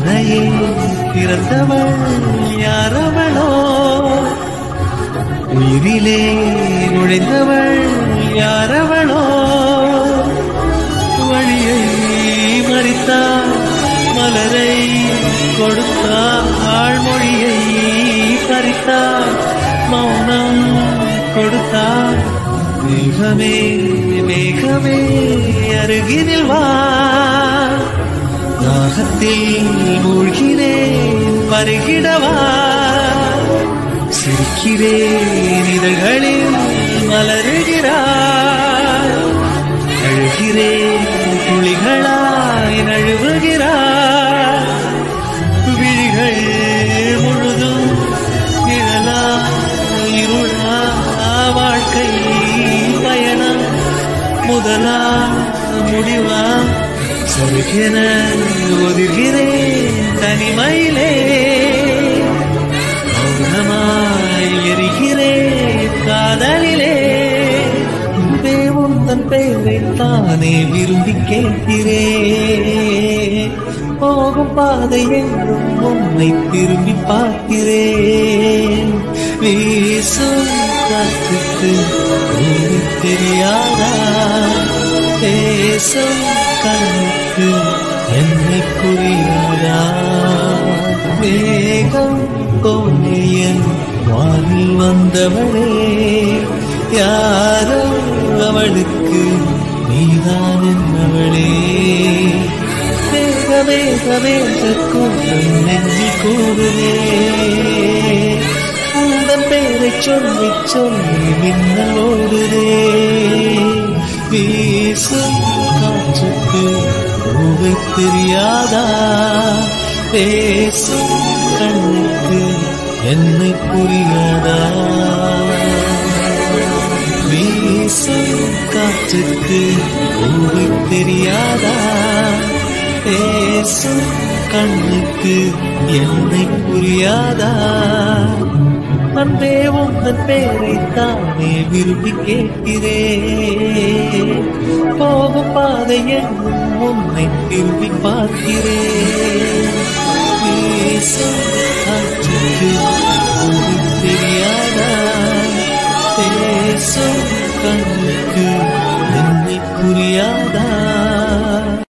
உன்னையே பிறந்தவள் யாரவளோ உயிரிலே நுழைந்தவள் யாரவளோ வழியை மறித்தாள் மலரை கொடுத்தாள் ஆழ்மொழியை பறித்தாள் மௌனம் கொடுத்தாள் மேகமே மேகமே அருகினில் வா தாகத்தில் மூழ்கினேன் வருகிடவா சிரிக்கிறேன் இதழ்களில் மலருகிறாய் அழுகிறேன் துளிகளாய் நழுவுகிறாய் விழிகள் முழுதும் நிழலா இருளா வாழ்க்கை பயணம் முதலா முடிவா சொருகென ஒதுகிறேன் தனிமையிலே மௌனமாய் எரிகிறேன் காதலிலே தேவன் பெயரை தானே விரும்பி கேட்கிறேன் போகும் பாதை எங்கும் உன்னை திரும்பி பார்க்கிறேன் வீசும் காற்றுக்கு தெரியாதா பேசும் கண்ணுக்கு என்னை புரியாதா மேகம் கோணியன் வானில் வந்தவளே யாரோ அவளுக்கு நீதான் என்னவளே வேக வேக வேக கூட்டம் நெஞ்சில் கூடுதே உந்தன் பேரை சொல்லி சொல்லி மின்னல் ஓடுதே வீசும் காற்றுக்கு பூவை தெரியாதா பேசும் கண்ணுக்கு என்னை புரியாதா வீசும் காற்றுக்கு பூவை தெரியாதா பேசும் கண்ணுக்கு என்னை புரியாதா அன்பே உந்தன் பேரை தானே விரும்பி கேட்கிறேன் போகும் பாதை எங்கும் உன்னை திரும்பி பார்க்கிறேன்